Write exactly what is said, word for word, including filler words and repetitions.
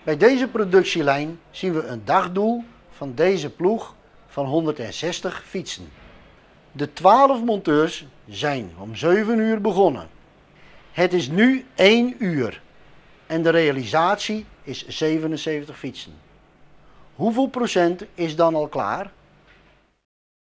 Bij deze productielijn zien we een dagdoel van deze ploeg van honderdzestig fietsen. De twaalf monteurs zijn om zeven uur begonnen. Het is nu één uur en de realisatie is zevenenzeventig fietsen. Hoeveel procent is dan al klaar?